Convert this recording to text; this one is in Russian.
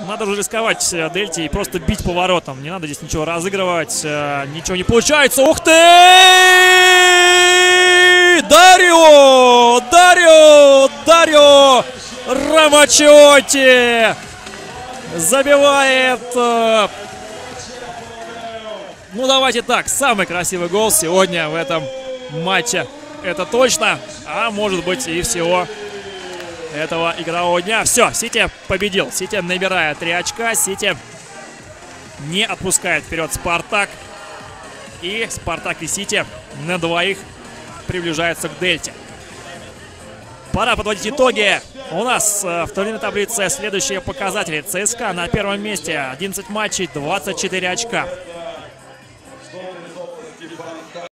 Надо же рисковать Дельте и просто бить поворотом. Не надо здесь ничего разыгрывать. Ничего не получается. Ух ты! Дарио Рамачиотти забивает. Ну, давайте так. Самый красивый гол сегодня в этом матче. Это точно. А может быть и всего этого игрового дня. Все, Сити победил. Сити набирает 3 очка. Сити не отпускает вперед Спартак. И Спартак и Сити на двоих приближаются к Дельте. Пора подводить итоги. У нас в турнирной таблице следующие показатели. ЦСКА на первом месте. 11 матчей, 24 очка.